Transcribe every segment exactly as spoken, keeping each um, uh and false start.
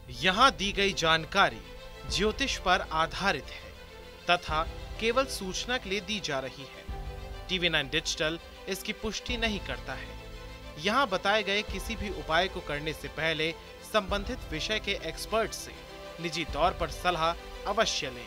यहाँ दी गई जानकारी ज्योतिष पर आधारित है तथा केवल सूचना के लिए दी जा रही है। टीवी नाइन डिजिटल इसकी पुष्टि नहीं करता है। यहाँ बताए गए किसी भी उपाय को करने से पहले संबंधित विषय के एक्सपर्ट से निजी तौर पर सलाह अवश्य लें।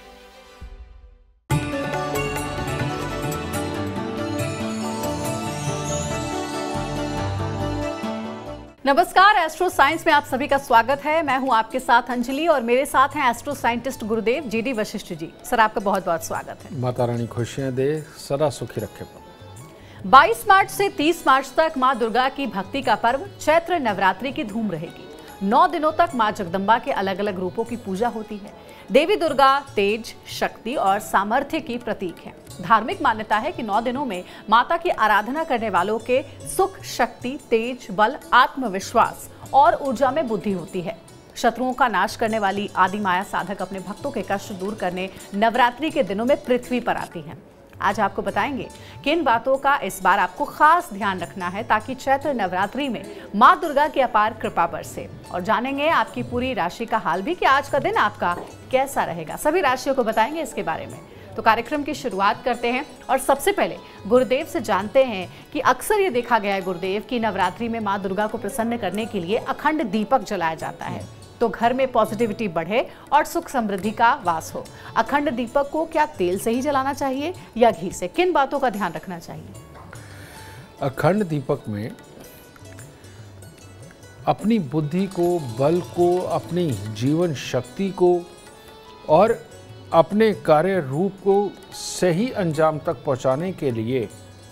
नमस्कार, एस्ट्रो साइंस में आप सभी का स्वागत है। मैं हूं आपके साथ अंजलि और मेरे साथ हैं astro scientist Gurudev ji D Vashishtha ji. Sir, आपका बहुत बहुत स्वागत है। माता रानी खुशियां दे, सदा सुखी रखे। बाईस मार्च से तीस मार्च तक मां दुर्गा की भक्ति का पर्व चैत्र नवरात्रि की धूम रहेगी। नौ दिनों तक मां जगदम्बा के अलग अलग रूपों की पूजा होती है। देवी दुर्गा तेज, शक्ति और सामर्थ्य की प्रतीक है। धार्मिक मान्यता है कि नौ दिनों में माता की आराधना करने वालों के सुख, शक्ति, तेज, बल, आत्मविश्वास और ऊर्जा में बुद्धि होती है। शत्रुओं का नाश करने वाली आदि माया साधक अपने भक्तों के कष्ट दूर करने नवरात्रि के दिनों में पृथ्वी पर आती हैं। आज आपको बताएंगे किन बातों का इस बार आपको खास ध्यान रखना है ताकि चैत्र नवरात्रि में मां दुर्गा की अपार कृपा बरसे। और जानेंगे आपकी पूरी राशि का हाल भी कि आज का दिन आपका कैसा रहेगा। सभी राशियों को बताएंगे इसके बारे में। तो कार्यक्रम की शुरुआत करते हैं और सबसे पहले गुरुदेव से जानते हैं कि अक्सर ये देखा गया है गुरुदेव कि नवरात्रि में मां दुर्गा को प्रसन्न करने के लिए अखंड दीपक जलाया जाता है तो घर में पॉजिटिविटी बढ़े और सुख समृद्धि का वास हो। अखंड दीपक को क्या तेल से ही जलाना चाहिए या घी से? किन बातों का ध्यान रखना चाहिए? अखंड दीपक में अपनी बुद्धि को, बल को, अपनी जीवन शक्ति को और अपने कार्य रूप को सही अंजाम तक पहुंचाने के लिए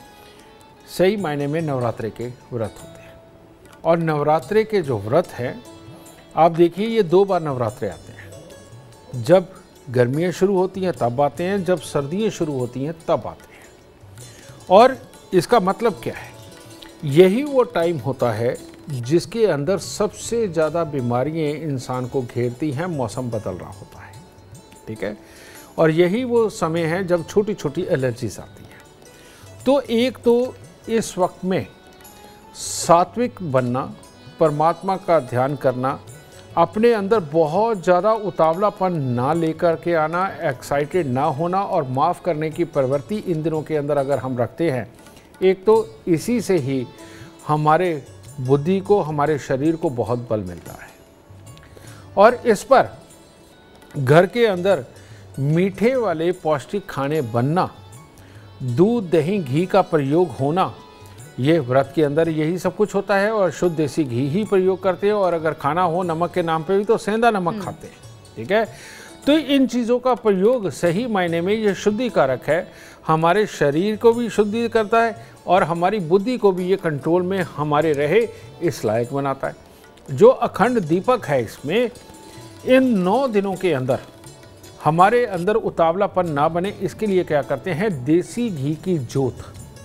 सही मायने में नवरात्रे के व्रत होते हैं। और नवरात्रे के जो व्रत हैं, आप देखिए ये दो बार नवरात्रे आते हैं। जब गर्मियाँ शुरू होती हैं तब आते हैं, जब सर्दियाँ शुरू होती हैं तब आते हैं। और इसका मतलब क्या है? यही वो टाइम होता है जिसके अंदर सबसे ज़्यादा बीमारियाँ इंसान को घेरती हैं। मौसम बदल रहा होता है, ठीक है, और यही वो समय है जब छोटी छोटी एलर्जीज आती हैं। तो एक तो इस वक्त में सात्विक बनना, परमात्मा का ध्यान करना, अपने अंदर बहुत ज़्यादा उतावलापन ना लेकर के आना, एक्साइटेड ना होना और माफ़ करने की प्रवृत्ति इन दिनों के अंदर अगर हम रखते हैं, एक तो इसी से ही हमारे बुद्धि को, हमारे शरीर को बहुत बल मिलता है। और इस पर घर के अंदर मीठे वाले पौष्टिक खाने बनना, दूध, दही, घी का प्रयोग होना, ये व्रत के अंदर यही सब कुछ होता है। और शुद्ध देसी घी ही प्रयोग करते हैं। और अगर खाना हो नमक के नाम पे भी तो सेंधा नमक खाते हैं, ठीक है। तो इन चीज़ों का प्रयोग सही मायने में ये शुद्धिकारक है। हमारे शरीर को भी शुद्धि करता है और हमारी बुद्धि को भी ये कंट्रोल में हमारे रहे इस लायक बनाता है। जो अखंड दीपक है, इसमें इन नौ दिनों के अंदर हमारे अंदर उतावलापन ना बने, इसके लिए क्या करते हैं? देसी घी की जोत।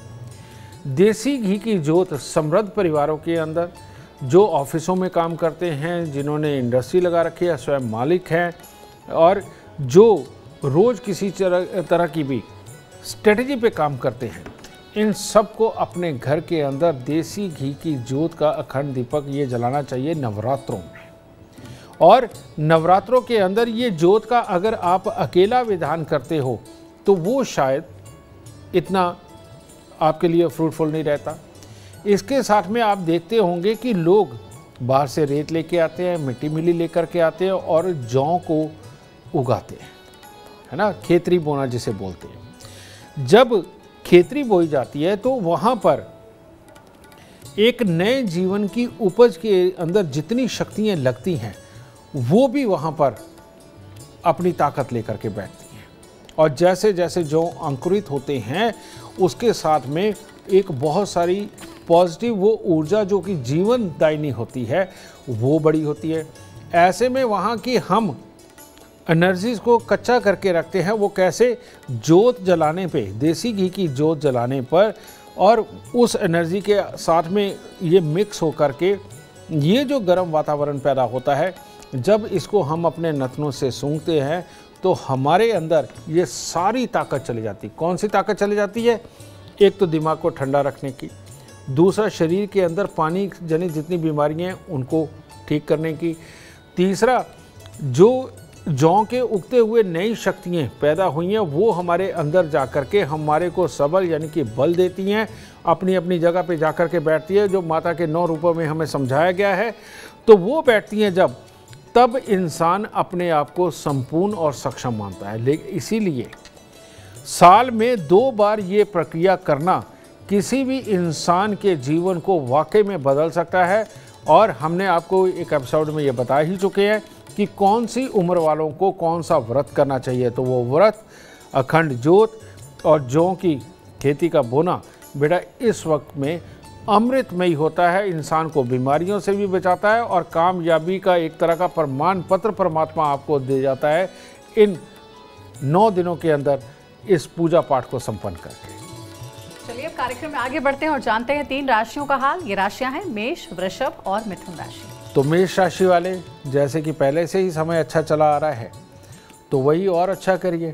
देसी घी की जोत समृद्ध परिवारों के अंदर, जो ऑफिसों में काम करते हैं, जिन्होंने इंडस्ट्री लगा रखी है, स्वयं मालिक हैं और जो रोज़ किसी तरह की भी स्ट्रेटजी पे काम करते हैं, इन सब को अपने घर के अंदर देसी घी की जोत का अखंड दीपक ये जलाना चाहिए नवरात्रों में। और नवरात्रों के अंदर ये जोत का अगर आप अकेला विधान करते हो तो वो शायद इतना आपके लिए फ्रूटफुल नहीं रहता। इसके साथ में आप देखते होंगे कि लोग बाहर से रेत लेके आते हैं, मिट्टी मिली लेकर के आते हैं और जौ को उगाते हैं, है ना, खेतरी बोना जिसे बोलते हैं। जब खेतरी बोई जाती है तो वहाँ पर एक नए जीवन की उपज के अंदर जितनी शक्तियाँ लगती हैं वो भी वहाँ पर अपनी ताकत लेकर के बैठती हैं। और जैसे जैसे जो अंकुरित होते हैं उसके साथ में एक बहुत सारी पॉजिटिव वो ऊर्जा जो कि जीवन दायिनी होती है वो बड़ी होती है। ऐसे में वहाँ की हम एनर्जीज़ को कच्चा करके रखते हैं। वो कैसे? जोत जलाने पे, देसी घी की जोत जलाने पर और उस एनर्जी के साथ में ये मिक्स हो करके ये जो गर्म वातावरण पैदा होता है, जब इसको हम अपने नथनों से सूंघते हैं तो हमारे अंदर ये सारी ताकत चली जाती। कौन सी ताकत चली जाती है? एक तो दिमाग को ठंडा रखने की, दूसरा शरीर के अंदर पानी जनित जितनी बीमारियां हैं उनको ठीक करने की, तीसरा, जो जौ के उगते हुए नई शक्तियाँ पैदा हुई हैं वो हमारे अंदर जा कर के हमारे को सबल यानी कि बल देती हैं, अपनी अपनी जगह पे जा कर के बैठती है, जो माता के नौ रूपों में हमें समझाया गया है। तो वो बैठती हैं जब, तब इंसान अपने आप को संपूर्ण और सक्षम मानता है। लेकिन इसीलिए साल में दो बार ये प्रक्रिया करना किसी भी इंसान के जीवन को वाकई में बदल सकता है। और हमने आपको एक एपिसोड में ये बता ही चुके हैं कि कौन सी उम्र वालों को कौन सा व्रत करना चाहिए। तो वो व्रत अखंड ज्योत और जौ की खेती का बोना बेटा इस वक्त में अमृतमयी होता है, इंसान को बीमारियों से भी बचाता है और कामयाबी का एक तरह का प्रमाण पत्र परमात्मा आपको दे जाता है इन नौ दिनों के अंदर इस पूजा पाठ को संपन्न करके। चलिए अब कार्यक्रम में आगे बढ़ते हैं और जानते हैं तीन राशियों का हाल। ये राशियां हैं मेष, वृषभ और मिथुन राशि। तो मेष राशि वाले, जैसे कि पहले से ही समय अच्छा चला आ रहा है तो वही और अच्छा करिए।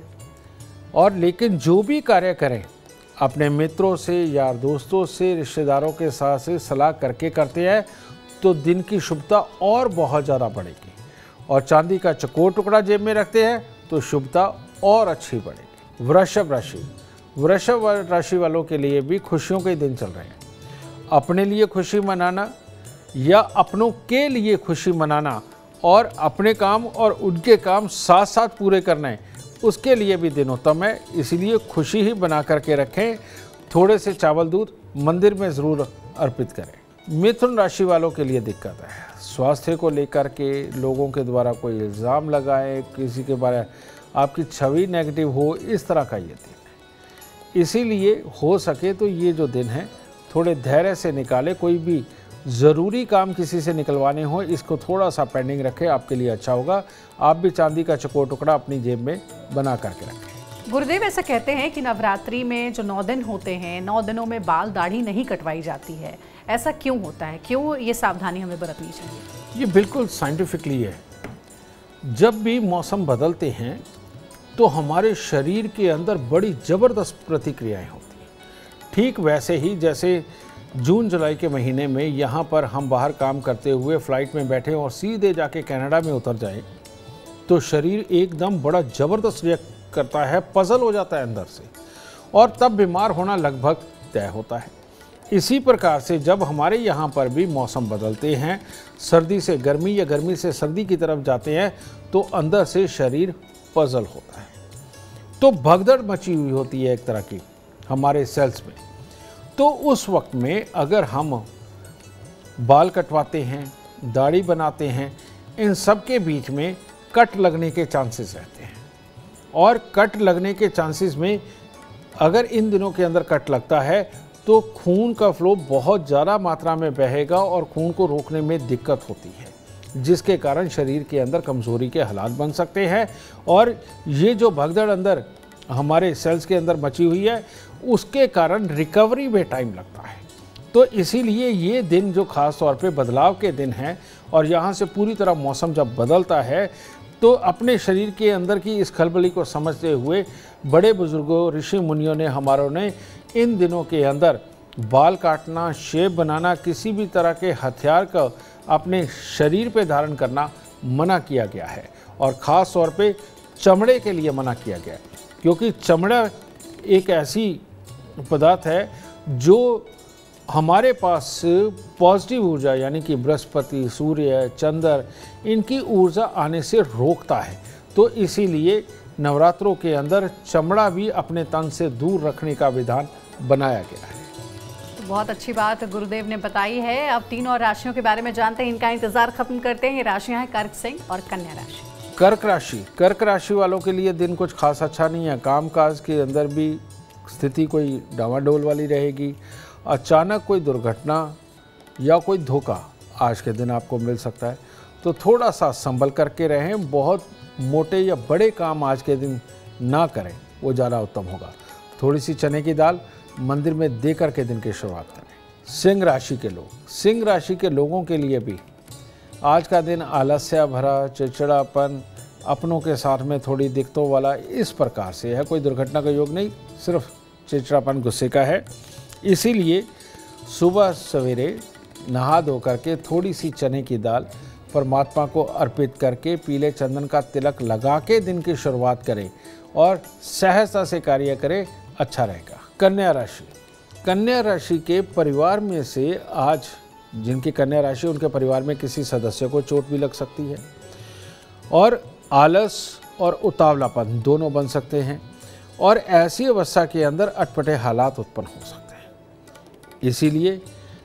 और लेकिन जो भी कार्य करें अपने मित्रों से, यार दोस्तों से, रिश्तेदारों के साथ से सलाह करके करते हैं तो दिन की शुभता और बहुत ज़्यादा बढ़ेगी। और चांदी का चकोर टुकड़ा जेब में रखते हैं तो शुभता और अच्छी बढ़ेगी। वृषभ राशि, वृषभ राशि वालों के लिए भी खुशियों के दिन चल रहे हैं। अपने लिए खुशी मनाना या अपनों के लिए खुशी मनाना और अपने काम और उनके काम साथ साथ पूरे करने, उसके लिए भी दिन उत्तम है। इसलिए खुशी ही बना करके रखें। थोड़े से चावल दूध मंदिर में ज़रूर अर्पित करें। मिथुन राशि वालों के लिए दिक्कत है, स्वास्थ्य को लेकर के लोगों के द्वारा कोई इल्ज़ाम लगाए, किसी के बारे आपकी छवि नेगेटिव हो, इस तरह का ये दिन है। इसीलिए हो सके तो ये जो दिन है थोड़े धैर्य से निकाले। कोई भी ज़रूरी काम किसी से निकलवाने हो, इसको थोड़ा सा पेंडिंग रखें, आपके लिए अच्छा होगा। आप भी चांदी का चकोर टुकड़ा अपनी जेब में बना करके रखें। गुरुदेव ऐसा कहते हैं कि नवरात्रि में जो नौ दिन होते हैं, नौ दिनों में बाल दाढ़ी नहीं कटवाई जाती है। ऐसा क्यों होता है, क्यों ये सावधानी हमें बरतनी चाहिए? ये बिल्कुल साइंटिफिकली है। जब भी मौसम बदलते हैं तो हमारे शरीर के अंदर बड़ी ज़बरदस्त प्रतिक्रियाएं होती हैं। ठीक वैसे ही जैसे जून जुलाई के महीने में यहाँ पर हम बाहर काम करते हुए फ्लाइट में बैठे और सीधे जाके कनाडा में उतर जाएं तो शरीर एकदम बड़ा ज़बरदस्त रिएक्ट करता है, पजल हो जाता है अंदर से, और तब बीमार होना लगभग तय होता है। इसी प्रकार से जब हमारे यहाँ पर भी मौसम बदलते हैं, सर्दी से गर्मी या गर्मी से सर्दी की तरफ जाते हैं तो अंदर से शरीर पजल होता है, तो भगदड़ मची हुई होती है एक तरह की हमारे सेल्स में। तो उस वक्त में अगर हम बाल कटवाते हैं, दाढ़ी बनाते हैं, इन सब के बीच में कट लगने के चांसेस रहते हैं। और कट लगने के चांसेस में अगर इन दिनों के अंदर कट लगता है तो खून का फ्लो बहुत ज़्यादा मात्रा में बहेगा और खून को रोकने में दिक्कत होती है, जिसके कारण शरीर के अंदर कमज़ोरी के हालात बन सकते हैं। और ये जो भगदड़ अंदर हमारे सेल्स के अंदर मची हुई है उसके कारण रिकवरी में टाइम लगता है। तो इसीलिए ये दिन जो ख़ास तौर पे बदलाव के दिन हैं और यहाँ से पूरी तरह मौसम जब बदलता है तो अपने शरीर के अंदर की इस खलबली को समझते हुए बड़े बुजुर्गों, ऋषि मुनियों ने, हमारों ने इन दिनों के अंदर बाल काटना, शेव बनाना, किसी भी तरह के हथियार का अपने शरीर पे धारण करना मना किया गया है। और ख़ास तौर पे चमड़े के लिए मना किया गया है, क्योंकि चमड़ा एक ऐसी पदार्थ है जो हमारे पास पॉजिटिव ऊर्जा यानी कि बृहस्पति, सूर्य, चंद्र, इनकी ऊर्जा आने से रोकता है। तो इसीलिए नवरात्रों के अंदर चमड़ा भी अपने तन से दूर रखने का विधान बनाया गया है। तो बहुत अच्छी बात गुरुदेव ने बताई है। अब तीन और राशियों के बारे में जानते हैं, इनका इंतजार खत्म करते हैं। ये राशियां हैं कर्क, सिंह और कन्या राशि। कर्क राशि, कर्क राशि वालों के लिए दिन कुछ खास अच्छा नहीं है। कामकाज के अंदर भी स्थिति कोई डावाडोल वाली रहेगी। अचानक कोई दुर्घटना या कोई धोखा आज के दिन आपको मिल सकता है, तो थोड़ा सा संभल करके रहें। बहुत मोटे या बड़े काम आज के दिन ना करें, वो ज़्यादा उत्तम होगा। थोड़ी सी चने की दाल मंदिर में दे करके दिन की शुरुआत करें। सिंह राशि के लोग, सिंह राशि के लोगों के लिए भी आज का दिन आलस्य भरा, चिड़चिड़ापन, अपनों के साथ में थोड़ी दिक्कतों वाला इस प्रकार से है। कोई दुर्घटना का योग नहीं, सिर्फ चिड़चिड़ापन गुस्से का है। इसीलिए सुबह सवेरे नहा धो करके थोड़ी सी चने की दाल परमात्मा को अर्पित करके पीले चंदन का तिलक लगा के दिन की शुरुआत करें और सहजता से कार्य करें, अच्छा रहेगा। कन्या राशि, कन्या राशि के परिवार में से आज जिनकी कन्या राशि, उनके परिवार में किसी सदस्य को चोट भी लग सकती है और आलस और उतावलापन दोनों बन सकते हैं और ऐसी अवस्था के अंदर अटपटे हालात उत्पन्न हो सकते हैं। इसीलिए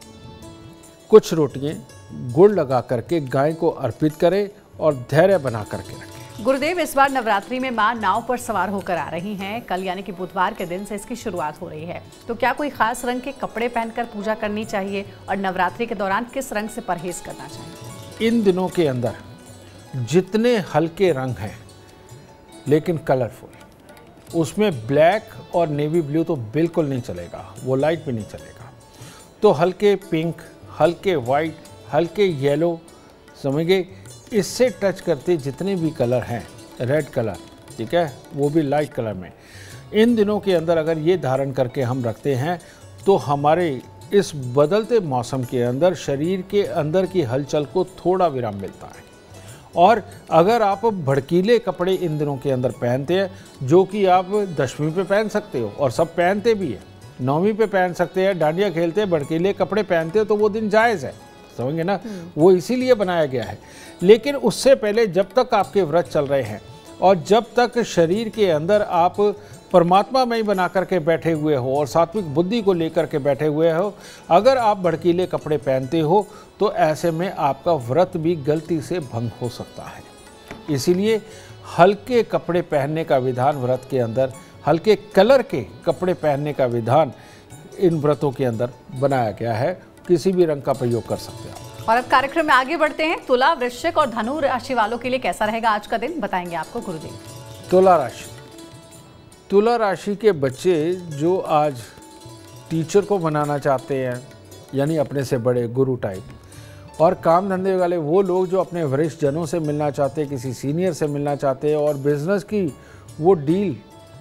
कुछ रोटियां गुड़ लगा करके गाय को अर्पित करें और धैर्य बना करके रखें। गुरुदेव, इस बार नवरात्रि में मां नाव पर सवार होकर आ रही हैं। कल यानी कि बुधवार के दिन से इसकी शुरुआत हो रही है, तो क्या कोई खास रंग के कपड़े पहनकर पूजा करनी चाहिए और नवरात्रि के दौरान किस रंग से परहेज करना चाहिए? इन दिनों के अंदर जितने हल्के रंग हैं लेकिन कलरफुल, उसमें ब्लैक और नेवी ब्लू तो बिल्कुल नहीं चलेगा, वो लाइट भी नहीं चलेगा। तो हल्के पिंक, हल्के वाइट, हल्के येलो, समझिए इससे टच करते जितने भी कलर हैं, रेड कलर, ठीक है, वो भी लाइट कलर में, इन दिनों के अंदर अगर ये धारण करके हम रखते हैं तो हमारे इस बदलते मौसम के अंदर शरीर के अंदर की हलचल को थोड़ा विराम मिलता है। और अगर आप भड़कीले कपड़े इन दिनों के अंदर पहनते हैं, जो कि आप दशवीं पे पहन सकते हो और सब पहनते भी हैं, नौवीं पे पहन सकते हैं, डांडिया खेलते हैं, भड़कीले कपड़े पहनते हो तो वो दिन जायज़ है, समझेंगे ना, वो इसीलिए बनाया गया है। लेकिन उससे पहले जब तक आपके व्रत चल रहे हैं और जब तक शरीर के अंदर आप परमात्मा में ही बना करके बैठे हुए हो और सात्विक बुद्धि को लेकर के बैठे हुए हो, अगर आप भड़कीले कपड़े पहनते हो तो ऐसे में आपका व्रत भी गलती से भंग हो सकता है। इसीलिए हल्के कपड़े पहनने का विधान व्रत के अंदर, हल्के कलर के कपड़े पहनने का विधान इन व्रतों के अंदर बनाया गया है। किसी भी रंग का प्रयोग कर सकते हैं। और अब कार्यक्रम में आगे बढ़ते हैं। तुला, वृश्चिक और धनु राशि वालों के लिए कैसा रहेगा आज का दिन, बताएंगे आपको गुरुदेव। तुला राशि, तुला राशि के बच्चे जो आज टीचर को बनाना चाहते हैं, यानी अपने से बड़े गुरु टाइप, और काम धंधे वाले वो लोग जो अपने वरिष्ठ जनों से मिलना चाहते हैं, किसी सीनियर से मिलना चाहते हैं और बिजनेस की वो डील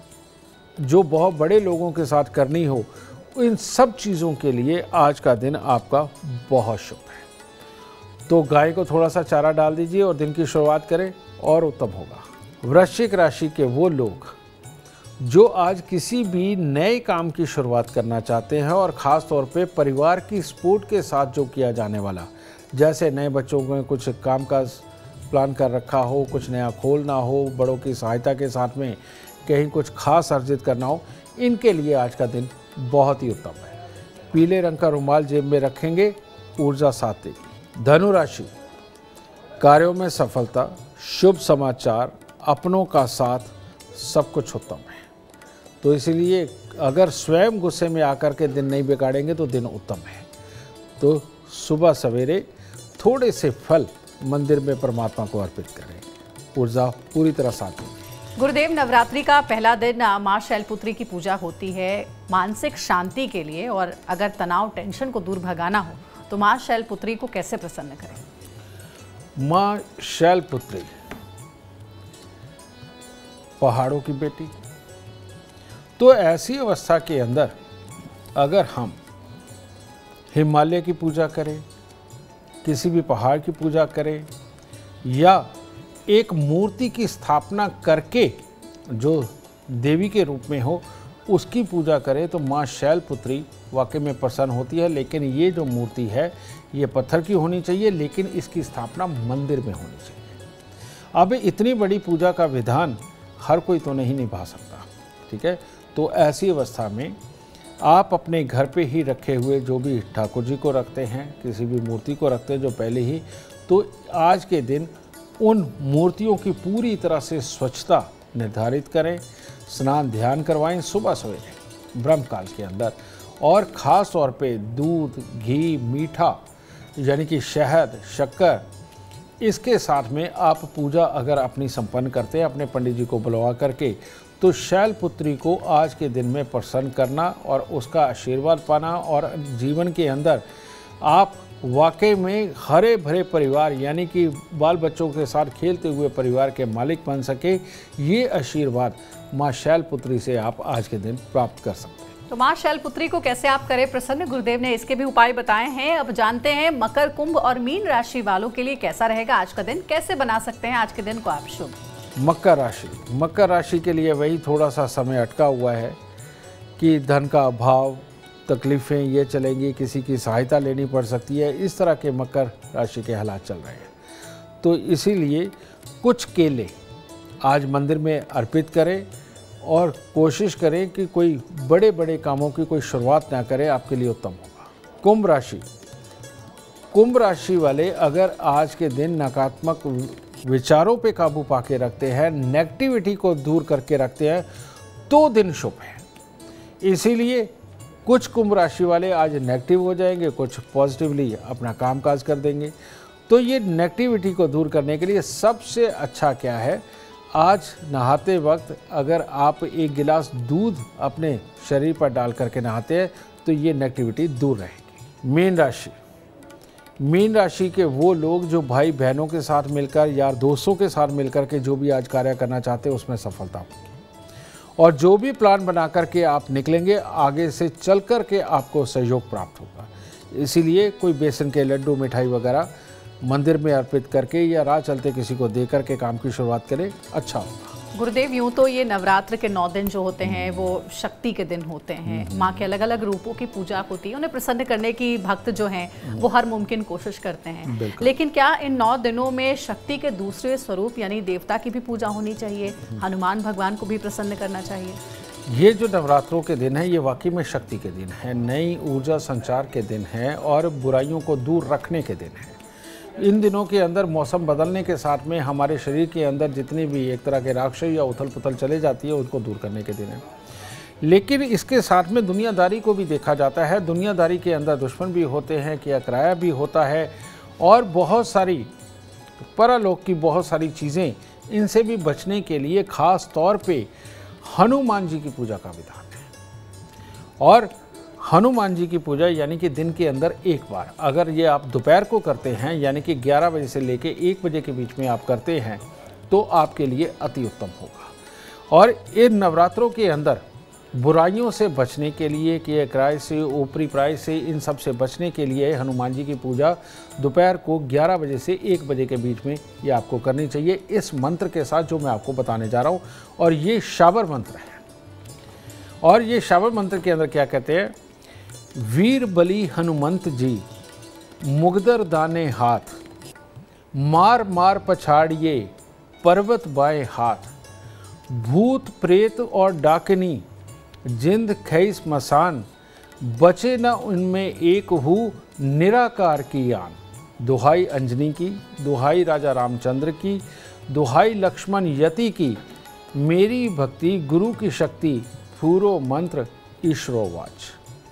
जो बहुत बड़े लोगों के साथ करनी हो, इन सब चीज़ों के लिए आज का दिन आपका बहुत शुभ है। तो गाय को थोड़ा सा चारा डाल दीजिए और दिन की शुरुआत करें और उत्तम होगा। वृश्चिक राशि के वो लोग जो आज किसी भी नए काम की शुरुआत करना चाहते हैं और ख़ास तौर पे परिवार की सपोर्ट के साथ जो किया जाने वाला, जैसे नए बच्चों में कुछ काम का प्लान कर रखा हो, कुछ नया खोलना हो, बड़ों की सहायता के साथ में कहीं कुछ खास अर्जित करना हो, इनके लिए आज का दिन बहुत ही उत्तम है। पीले रंग का रुमाल जेब में रखेंगे, ऊर्जा साथ देगी। धनु राशि, कार्यों में सफलता, शुभ समाचार, अपनों का साथ, सब कुछ उत्तम है। तो इसलिए अगर स्वयं गुस्से में आकर के दिन नहीं बिगाड़ेंगे तो दिन उत्तम है। तो सुबह सवेरे थोड़े से फल मंदिर में परमात्मा को अर्पित करें, ऊर्जा पूरी तरह साथ देगी। गुरुदेव, नवरात्रि का पहला दिन मां शैलपुत्री की पूजा होती है मानसिक शांति के लिए, और अगर तनाव टेंशन को दूर भगाना हो तो मां शैलपुत्री को कैसे प्रसन्न करें? मां शैलपुत्री पहाड़ों की बेटी, तो ऐसी अवस्था के अंदर अगर हम हिमालय की पूजा करें, किसी भी पहाड़ की पूजा करें, या एक मूर्ति की स्थापना करके जो देवी के रूप में हो उसकी पूजा करें, तो माँ शैलपुत्री वाकई में प्रसन्न होती है। लेकिन ये जो मूर्ति है ये पत्थर की होनी चाहिए, लेकिन इसकी स्थापना मंदिर में होनी चाहिए। अब इतनी बड़ी पूजा का विधान हर कोई तो नहीं निभा सकता, ठीक है। तो ऐसी अवस्था में आप अपने घर पे ही रखे हुए जो भी ठाकुर जी को रखते हैं, किसी भी मूर्ति को रखते हैं जो पहले ही, तो आज के दिन उन मूर्तियों की पूरी तरह से स्वच्छता निर्धारित करें, स्नान ध्यान करवाएं सुबह सवेरे ब्रह्म काल के अंदर, और ख़ास तौर पे दूध, घी, मीठा यानी कि शहद, शक्कर, इसके साथ में आप पूजा अगर अपनी संपन्न करते हैं अपने पंडित जी को बुलवा करके, तो शैलपुत्री को आज के दिन में प्रसन्न करना और उसका आशीर्वाद पाना, और जीवन के अंदर आप वाकई में हरे भरे परिवार यानी कि बाल बच्चों के साथ खेलते हुए परिवार के मालिक बन सके, ये आशीर्वाद माँ शैलपुत्री से आप आज के दिन प्राप्त कर सकते हैं। तो माँ शैलपुत्री को कैसे आप करें प्रसन्न, गुरुदेव ने इसके भी उपाय बताए हैं। अब जानते हैं मकर, कुंभ और मीन राशि वालों के लिए कैसा रहेगा आज का दिन, कैसे बना सकते हैं आज के दिन को आप शुभ। मकर राशि मकर राशि के लिए वही थोड़ा सा समय अटका हुआ है कि धन का अभाव, तकलीफ़ें ये चलेंगी, किसी की सहायता लेनी पड़ सकती है, इस तरह के मकर राशि के हालात चल रहे हैं। तो इसीलिए कुछ केले आज मंदिर में अर्पित करें और कोशिश करें कि कोई बड़े बड़े कामों की कोई शुरुआत ना करें, आपके लिए उत्तम होगा। कुंभ राशि कुंभ राशि वाले अगर आज के दिन नकारात्मक विचारों पे काबू पाके रखते हैं, नेगेटिविटी को दूर करके रखते हैं, तो दिन शुभ है। इसीलिए कुछ कुंभ राशि वाले आज नेगेटिव हो जाएंगे, कुछ पॉजिटिवली अपना कामकाज कर देंगे। तो ये नेगेटिविटी को दूर करने के लिए सबसे अच्छा क्या है, आज नहाते वक्त अगर आप एक गिलास दूध अपने शरीर पर डाल करके नहाते हैं तो ये नेगेटिविटी दूर रहेगी। मीन राशि मीन राशि के वो लोग जो भाई बहनों के साथ मिलकर, यार दोस्तों के साथ मिलकर के जो भी आज कार्य करना चाहते हैं उसमें सफलता होगी, और जो भी प्लान बना करके आप निकलेंगे आगे से चल कर के आपको सहयोग प्राप्त होगा। इसीलिए कोई बेसन के लड्डू, मिठाई वगैरह मंदिर में अर्पित करके या राह चलते किसी को दे करके काम की शुरुआत करें, अच्छा होगा। गुरुदेव, यूं तो ये नवरात्र के नौ दिन जो होते हैं वो शक्ति के दिन होते हैं, माँ के अलग अलग रूपों की पूजा होती है, उन्हें प्रसन्न करने की भक्त जो हैं वो हर मुमकिन कोशिश करते हैं। लेकिन क्या इन नौ दिनों में शक्ति के दूसरे स्वरूप यानी देवता की भी पूजा होनी चाहिए, हनुमान भगवान को भी प्रसन्न करना चाहिए? ये जो नवरात्रों के दिन है ये वाकई में शक्ति के दिन है, नई ऊर्जा संचार के दिन है और बुराइयों को दूर रखने के दिन है। इन दिनों के अंदर मौसम बदलने के साथ में हमारे शरीर के अंदर जितनी भी एक तरह के राक्षस या उथल पुथल चले जाती है उनको दूर करने के दिन है। लेकिन इसके साथ में दुनियादारी को भी देखा जाता है। दुनियादारी के अंदर दुश्मन भी होते हैं, किया किराया भी होता है, और बहुत सारी परलोक की बहुत सारी चीज़ें, इनसे भी बचने के लिए खास तौर पे हनुमान जी की पूजा का विधान है। और हनुमान जी की पूजा यानी कि दिन के अंदर एक बार, अगर ये आप दोपहर को करते हैं यानी कि ग्यारह बजे से लेके एक बजे के बीच में आप करते हैं तो आपके लिए अति उत्तम होगा। और इन नवरात्रों के अंदर बुराइयों से बचने के लिए, किए किराए से, ऊपरी प्राय से, इन सब से बचने के लिए हनुमान जी की पूजा दोपहर को ग्यारह बजे से एक बजे के बीच में ये आपको करनी चाहिए, इस मंत्र के साथ जो मैं आपको बताने जा रहा हूँ। और ये शाबर मंत्र है। और ये शाबर मंत्र के अंदर क्या कहते हैं, वीर बली हनुमंत जी मुगदर दाने हाथ, मार मार पछाड़िए पर्वत बाएं हाथ, भूत प्रेत और डाकनी जिंद खई स्मशान, बचे न उनमें एक हु निराकार की आन। दुहाई अंजनी की, दुहाई राजा रामचंद्र की, दुहाई लक्ष्मण यति की, मेरी भक्ति गुरु की शक्ति, पूरो मंत्र ईश्वरोवाच।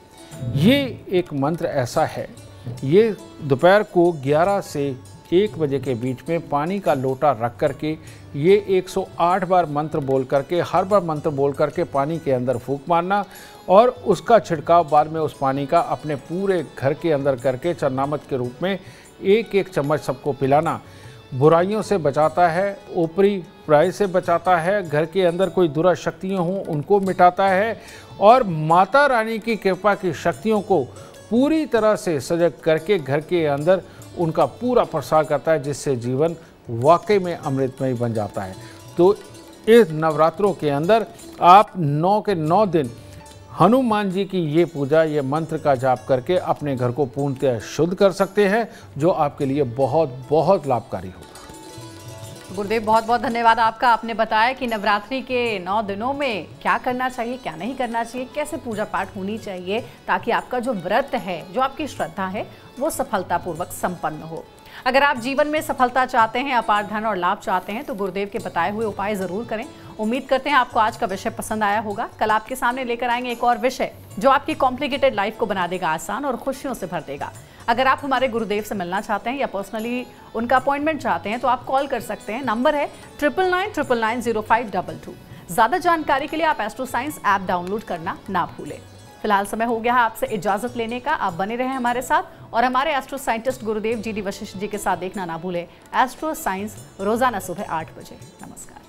ये एक मंत्र ऐसा है, ये दोपहर को ग्यारह से एक बजे के बीच में पानी का लोटा रख करके ये एक सौ आठ बार मंत्र बोल करके, हर बार मंत्र बोल करके पानी के अंदर फूंक मारना और उसका छिड़काव बाद में उस पानी का अपने पूरे घर के अंदर करके चरनामत के रूप में एक एक चम्मच सबको पिलाना। बुराइयों से बचाता है, ऊपरी प्राय से बचाता है, घर के अंदर कोई दुरा शक्तियाँ हों उनको मिटाता है, और माता रानी की कृपा की शक्तियों को पूरी तरह से सजग करके घर के अंदर उनका पूरा प्रसार करता है, जिससे जीवन वाकई में अमृतमय बन जाता है। तो इस नवरात्रों के अंदर आप नौ के नौ दिन हनुमान जी की ये पूजा, ये मंत्र का जाप करके अपने घर को पूर्णतः शुद्ध कर सकते हैं, जो आपके लिए बहुत बहुत लाभकारी होगा। गुरुदेव, बहुत बहुत धन्यवाद आपका। आपने बताया कि नवरात्रि के नौ दिनों में क्या करना चाहिए, क्या नहीं करना चाहिए, कैसे पूजा पाठ होनी चाहिए, ताकि आपका जो व्रत है, जो आपकी श्रद्धा है, वो सफलतापूर्वक संपन्न हो। अगर आप जीवन में सफलता चाहते हैं, अपार धन और लाभ चाहते हैं, तो गुरुदेव के बताए हुए उपाय जरूर करें। उम्मीद करते हैं आपको आज का विषय पसंद आया होगा। कल आपके सामने लेकर आएंगे एक और विषय जो आपकी कॉम्प्लिकेटेड लाइफ को बना देगा आसान और खुशियों से भर देगा। अगर आप हमारे गुरुदेव से मिलना चाहते हैं या पर्सनली उनका अपॉइंटमेंट चाहते हैं तो आप कॉल कर सकते हैं। नंबर है triple nine triple nine zero five double two. ज्यादा जानकारी के लिए आप एस्ट्रो साइंस ऐप डाउनलोड करना ना भूलें। फिलहाल समय हो गया है आपसे इजाजत लेने का। आप बने रहे हमारे साथ और हमारे astro scientist Gurudev ji D Vashishtha जी के साथ देखना ना भूलें एस्ट्रो साइंस रोजाना सुबह आठ बजे। नमस्कार।